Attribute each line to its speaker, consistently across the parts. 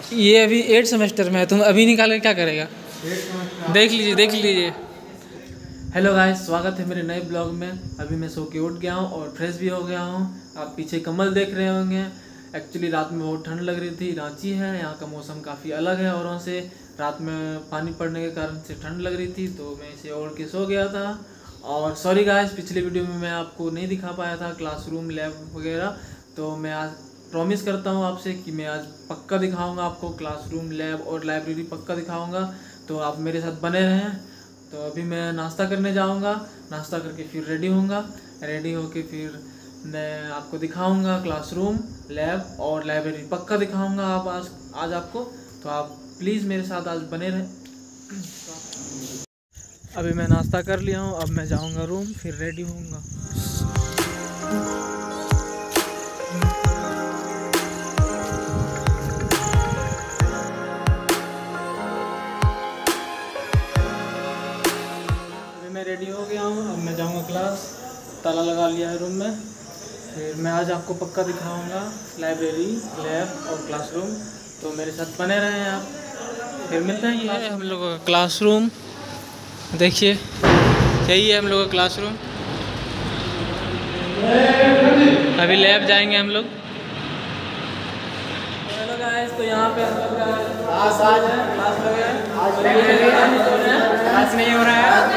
Speaker 1: ये अभी 8 सेमेस्टर में है, तुम अभी निकाल के क्या करेगा? देख लीजिए। हेलो गाइस, स्वागत है मेरे नए ब्लॉग में। अभी मैं सो के उठ गया हूँ और फ्रेश भी हो गया हूँ। आप पीछे कमल देख रहे होंगे। एक्चुअली रात में बहुत ठंड लग रही थी। रांची है, यहाँ का मौसम काफ़ी अलग है औरों से। रात में पानी पड़ने के कारण से ठंड लग रही थी, तो मैं इसे ओढ़ के सो गया था। और सॉरी गाइस, पिछले वीडियो में मैं आपको नहीं दिखा पाया था क्लासरूम, लैब वगैरह। तो मैं आज प्रॉमिस करता हूँ आपसे कि मैं आज पक्का दिखाऊंगा आपको क्लासरूम, लैब और लाइब्रेरी पक्का दिखाऊंगा। तो आप मेरे साथ बने रहें। तो अभी मैं नाश्ता करने जाऊंगा, नाश्ता करके फिर रेडी होऊंगा। रेडी होके फिर मैं आपको दिखाऊंगा क्लासरूम, लैब और लाइब्रेरी पक्का दिखाऊंगा आप आज आपको। तो आप प्लीज़ मेरे साथ आज बने रहें। अभी मैं नाश्ता कर लिया हूँ, अब मैं जाऊंगा रूम, फिर रेडी होऊंगा। मैं रेडी हो गया हूँ, अब मैं जाऊँगा क्लास। ताला लगा लिया है रूम में। फिर मैं आज आपको पक्का दिखाऊंगा लाइब्रेरी, लैब और क्लासरूम। तो मेरे साथ बने रहें आप। फिर मिलते हैं। ये है हम लोगों का क्लासरूम, देखिए यही है हम लोगों का क्लासरूम। अभी लैब जाएंगे हम लोग। हेलो गाइस, तो यहाँ पे हम लोग क्लास नहीं हो रहा है,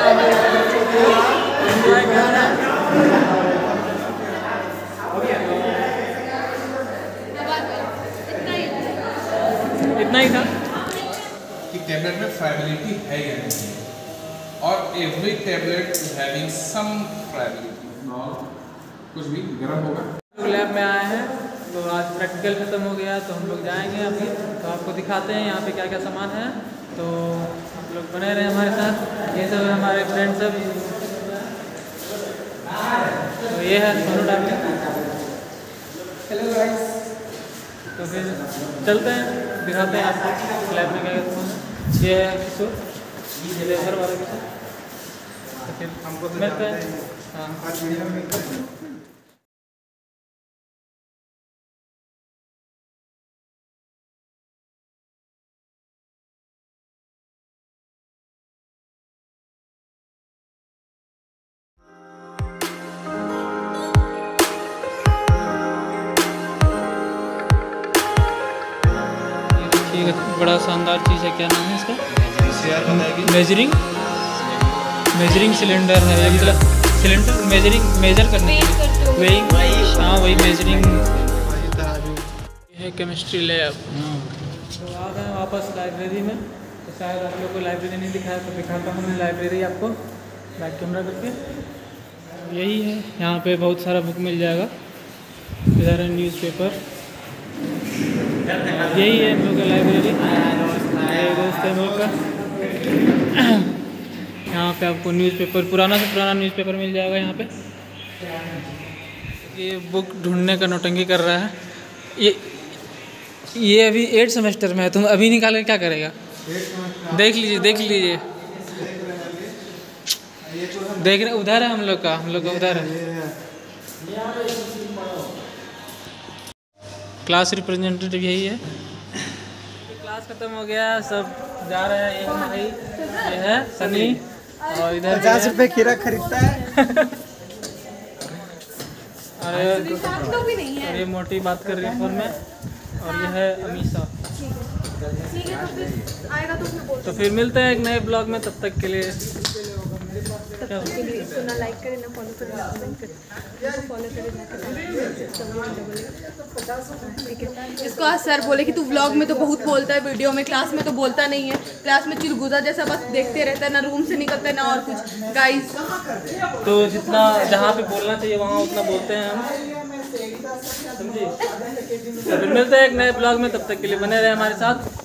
Speaker 1: इतना ही था
Speaker 2: कि टैबलेट में फ्राइबिलिटी है या नहीं, और every tablet is having some friability. कुछ भी गर्म होगा।
Speaker 1: लैब में आए हैं, तो आज प्रैक्टिकल ख़त्म हो गया, तो हम लोग जाएंगे अभी। तो आपको दिखाते हैं यहाँ पे क्या क्या सामान है। तो आप लोग बने रहे हमारे साथ। ये सब है हमारे फ्रेंड सब। तो ये है सोनू डाबी। Hello guys. तो फिर चलते हैं, दिखाते हैं आपको लैब में क्या क्या। ये है किशोर, ये घर वाला किशोर। तो फिर हमको मिलते हैं। हाँ, बड़ा शानदार चीज़ है। क्या नाम है इसका? मेजरिंग सिलेंडर है। ये मतलब सिलेंडर मेजर करने के लिए वही मेजरिंग है। Chemistry lab. तो आ गए वापस लाइब्रेरी में। तो शायद आप लोग को लाइब्रेरी नहीं दिखाया, तो दिखाता हूँ मैं लाइब्रेरी आपको बैक कैमरा करके। यही है, यहाँ पे बहुत सारा बुक मिल जाएगा। इधर है न्यूज़पेपर। यही है हम लोग का लाइब्रेरी। दोस्त है हम लोग का। यहाँ पे आपको न्यूज़पेपर, पुराना से पुराना न्यूज़पेपर मिल जाएगा यहाँ पे। ये बुक ढूंढने का नौटंकी कर रहा है। ये अभी 8 सेमेस्टर में है, तुम अभी निकाल के क्या करेगा? देख लीजिए। देख रहे, उधर है हम लोग का उधर है। क्लास रिप्रेजेंटेटिव यही है। क्लास खत्म हो गया, सब जा रहे हैं। ये है सनी, और इधर
Speaker 3: 50 रुपए खीरा खरीदता है।
Speaker 1: और ये मोटी बात कर रही है फोन में। और ये है अमीशा। तो फिर मिलते हैं एक नए ब्लॉग में। तब तक के लिए
Speaker 4: ना लाइक करें, ना फॉलो करें, ना कमेंट करें। फॉलो करें, ठीक है। इसको आज सर बोले कि तू व्लॉग में तो बहुत बोलता है, वीडियो में, क्लास में तो बोलता नहीं है। क्लास में चिलगुजा जैसा बस देखते रहता है, ना रूम से निकलता है ना और कुछ। गाइस,
Speaker 1: तो जितना जहाँ पे बोलना चाहिए वहाँ उतना बोलते हैं हम, समझिए। तो फिर मिलते हैं एक नए ब्लॉग में। तब तक के लिए बने रहे हमारे साथ।